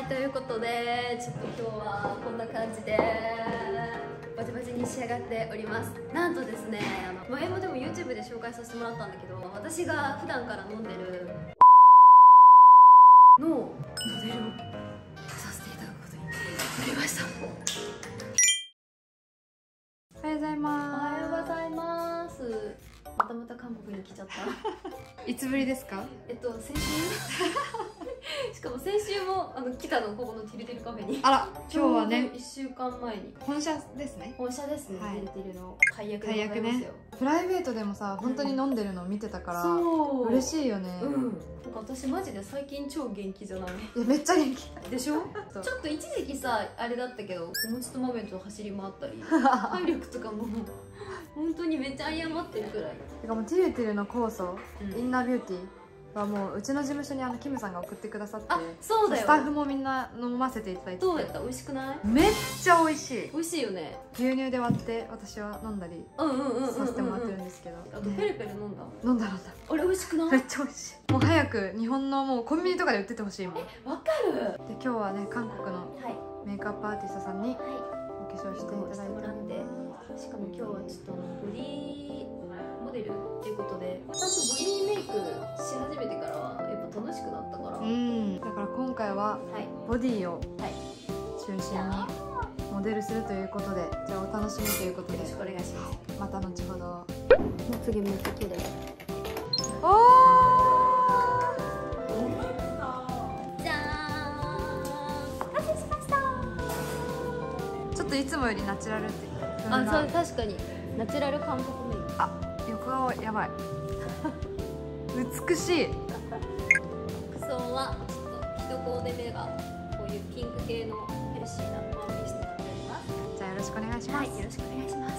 ということでちょっと今日はこんな感じでバチバチに仕上がっております。なんとですね、前もでも YouTube で紹介させてもらったんだけど、私が普段から飲んでるのモデルをさせていただくことになりました。 おはようございます。 おはようございます。また韓国に来ちゃったいつぶりですか？ 先週しかも先週も来たの、ここのティルティルカフェに。 あら、今日はね、 1週間前に本社ですね。 本社ですね、 はい、 ティルティルの解約でございますよ。 プライベートでもさ、本当に飲んでるのを見てたから嬉しいよね。 なんか私マジで最近超元気じゃない？ いや、めっちゃ元気でしょ？ちょっと一時期さ、あれだったけど、お餅と豆と走り回ったり体力とかも本当にめっちゃ誤ってるくらい。 てかもうティルティルの酵素、インナービューティーはもううちの事務所にキムさんが送ってくださって、 あ、そうだよ。 スタッフもみんな飲ませていただいて。 どうやった？美味しくない？ めっちゃ美味しい。 美味しいよね。 牛乳で割って私は飲んだりさせてもらってるんですけど、 あとペレペレ飲んだ。 飲んだ。 あれ美味しくない？ めっちゃ美味しい。もう早く日本のもうコンビニとかで売っててほしいもん。 わかる。 で、今日はね、韓国のメイクアップアーティストさんにお化粧していただいてもらって、 しかも今日はちょっとボディモデルっていうことで、ちゃんとボディメイクし始めてからはやっぱ楽しくなったから、 だから今回はボディを中心にモデルするということで、じゃあお楽しみということで、 よろしくお願いします。 また後ほど。 まつげめっちゃ綺麗。 おー、じゃーん、完成しました。 ちょっといつもよりナチュラルってあ、そう、確かにナチュラル韓国メイク。 あ、横顔やばい美しい。 服装はちょっと一コーデ目がこういうピンク系のヘルシーなワンピースとなっております。 じゃあよろしくお願いします。 はい、よろしくお願いします。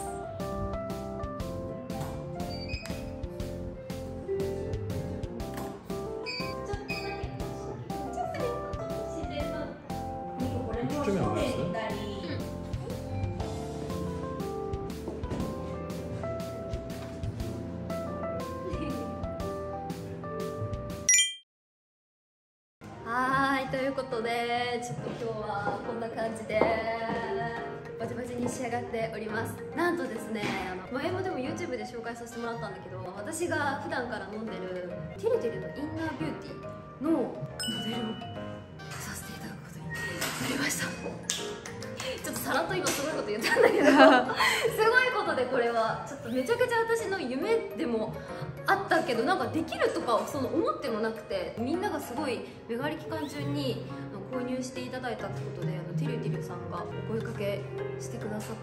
ということでちょっと今日はこんな感じでバチバチに仕上がっております。なんとですね、前もでも YouTube で紹介させてもらったんだけど、私が普段から飲んでるティルティルのインナービューティーのモデルをさせていただくことになりました。ちょっとさらっと今すごいこと言ったんだけどすごいことで、これはちょっとめちゃくちゃ私の夢でもあったけど、なんかできるとか思ってもなくて、みんながすごいメガ割期間中に購入していただいたってことで、ティルティルさんがお声かけしてくださって、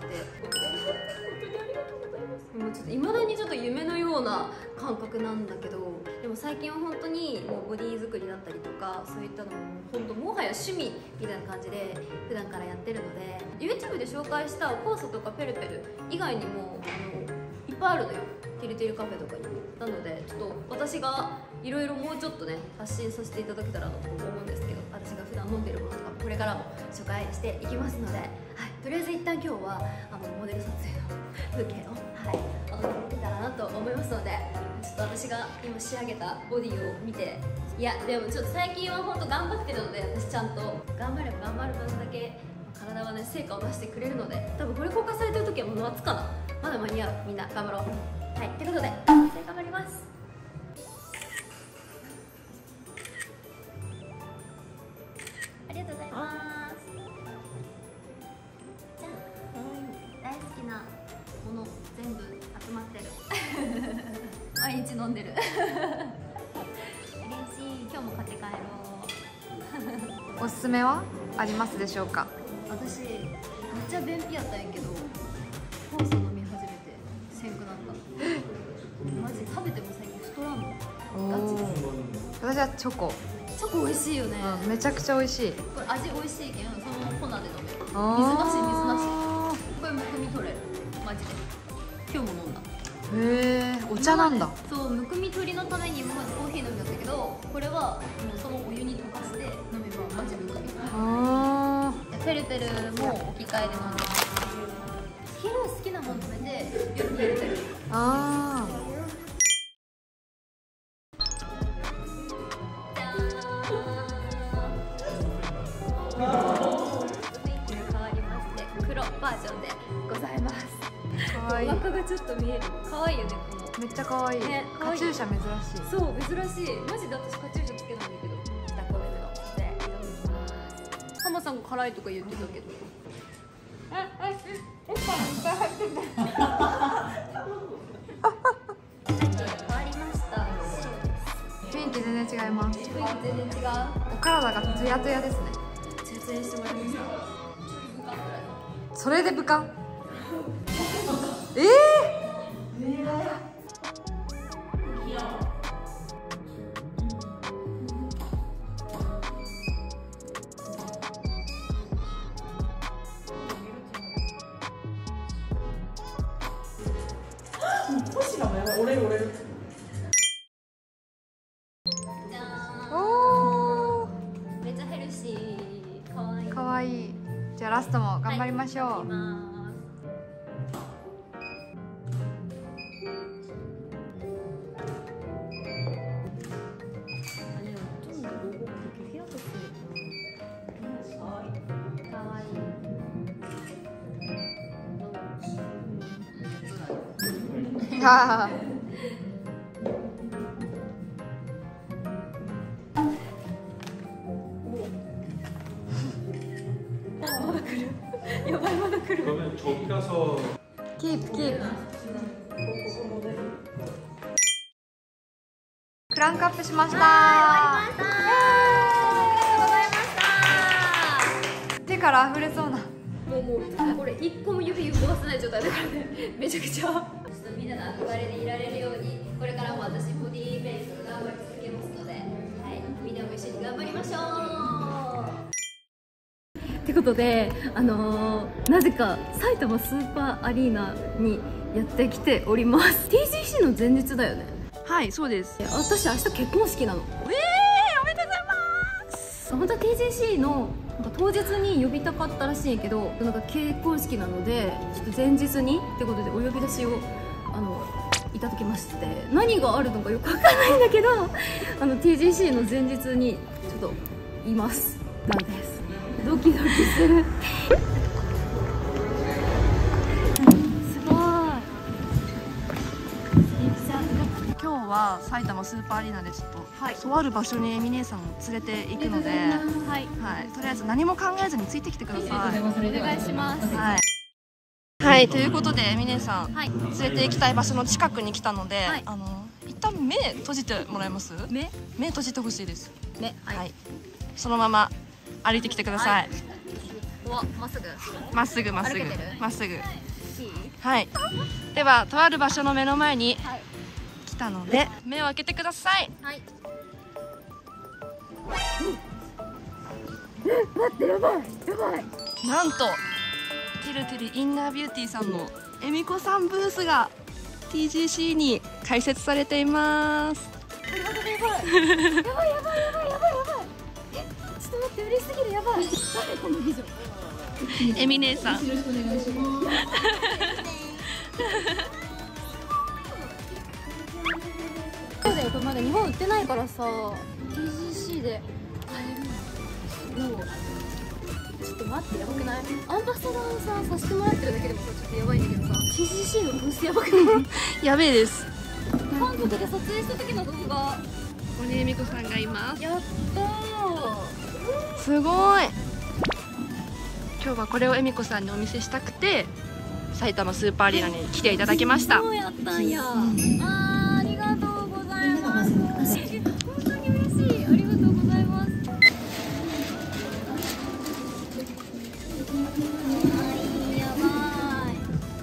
もうちょっといまだにちょっと夢のような感覚なんだけど、でも最近は本当にもうボディ作りだったりとか、そういったのも本当もはや趣味みたいな感じで普段からやってるので、 YouTube で紹介した酵素とかペルペル以外にもいっぱいあるのよ、ティルティルカフェとかにも。なのでちょっと私がいろいろもうちょっとね発信させていただけたらと思うんですけど、私が普段飲んでるものとかこれからも紹介していきますので、はい、とりあえず一旦今日はモデル撮影の風景をお届けできたらなと思いますので、ちょっと私が今仕上げたボディを見て、いやでもちょっと最近は本当頑張ってるので、私ちゃんと頑張れば頑張る分だけ体はね成果を出してくれるので、多分これ公開されてる時はもう夏かな、まだ間に合う。みんな頑張ろう。はい、ということで頑張ります。ありがとうございます。じゃあ大好きなもの全部集まってる毎日飲んでる嬉しい。今日も買って帰ろうおすすめはありますでしょうか？ 私めっちゃ便秘やったんやけど、酵素飲み始めてせんくなった。マジ食べても最近太らんの。ガチで。 私はチョコ。 チョコ美味しいよね。 めちゃくちゃ美味しい。 これ味美味しいけん、そのまま粉で飲める。水なし。これむくみ取れる。マジで。今日も飲んだ。 へえ、お茶なんだ。 そう、むくみ取りのために今までコーヒー飲んだんだけど、これはもうそのお湯に溶かして飲めばマジむくみ。ペルペルも置き換えで飲んでます。昼好きなもの食べて夜ペルペル。 めざいます。 可愛い。 お腹がちょっと見える。可愛いよね、この。 めっちゃ可愛い。 ね、 カチューシャ珍しい。 そう、珍しい。マジで私カチューシャつけないんだけど。じゃあ、これのせ挑みます。ハマさんが辛いとか言ってたけど。おっぱいいっぱい入ってる。変わりました。 雰囲気全然違います。 雰囲気全然違う。 お体がツヤツヤですね。 ツヤツヤにしてもらいました。 それで部下。 星がもやばい、折れる折れる。 じゃーん。 おお。 めっちゃヘルシー。可愛い。 可愛い。じゃあラストも頑張りましょう。 はい、頑張ります。 あやばい、まだ来る。 그러면 저기 가서 キープキープ。クランクアップしました。 ありがとうございました。 手から溢れそうな。 もうこれ一個も指動かせない状態だからね。めちゃくちゃ。ちょっとみんなの憧れでいられるように、これからも私ボディーメイク頑張り続けますので、はい、みんなも一緒に頑張りましょう。ってことで、なぜか埼玉スーパーアリーナにやってきております。 TGC の前日だよね。 はい、そうです。 私明日結婚式なの。 おめでとうございます。 本当は TGC のなんか当日に呼びたかったらしいんやけど、なんか結婚式なのでちょっと前日にってことでお呼び出しをいただきまして、何があるのかよくわかんないんだけどTGC の前日にちょっといますなんです。ドキドキする。すごい。 今日は埼玉スーパーアリーナでちょっと、とある場所にエミ姉さんを連れて行くので、はい、とりあえず何も考えずについてきてください。 お願いします。 はい、ということでエミ姉さん、連れて行きたい場所の近くに来たので、一旦目閉じてもらえます？目閉じてほしいです。はい、そのまま歩いてきてください。 まっすぐまっすぐまっすぐまっすぐ。はい、ではとある場所の目の前に来たので目を開けてください。 はい。待って、やばいやばい。 なんとてるてるインナービューティーさんのえみこさんブースが TGC に開設されています。 やばいやばいやばいやばいやばいやばい。ちょっと待って、嬉しすぎる。やばい。誰この美女。 えみ姉さん。 よろしくお願いします。そうだよ、これまだ日本売ってないからさ、TGC で買えるの。ちょっと待って、やばくない？アンバサダーさ、させてもらってるだけでもさ、ちょっとやばいんだけどさ、TGC のブースやばくない？ やべえです。 韓国で撮影した時の動画。 ここにえみこさんがいます。 やったー。 すごい。今日はこれをえみこさんにお見せしたくて埼玉スーパーアリーナに来ていただきました。 そうやったんや。ありがとうございます。本当に嬉しい。ありがとうございます。やばい。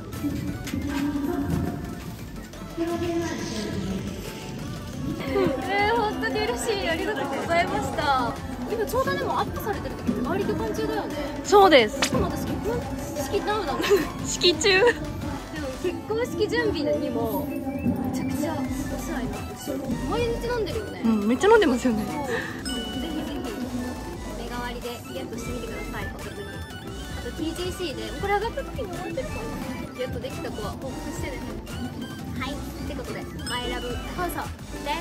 本当に嬉しい。ありがとうございました。今ちょうどでもアップされてる時って周り期間中だよね。 そうです。 しかも私結婚式ダウンだもん。 式中。 でも結婚式準備にもめちゃくちゃお世話になってるし、毎日飲んでるよね。 めっちゃ飲んでますよね。 ぜひぜひ目代わりでゲットしてみてください。お得に。あと TGC でこれ上がった時にもらってるかな。ゲットできた子は報告してね。はい。ってことでマイラブハウサです。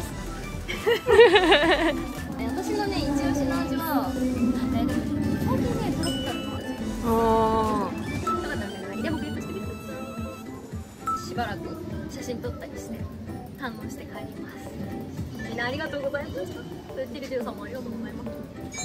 私のね、一押しの味は、最近ね、トロピカルの味。よかったらね、何でもゲットしてみてくだばらく写真撮ったりして堪能して帰ります。みんなありがとうございました。チリチリさんもありがとうございます。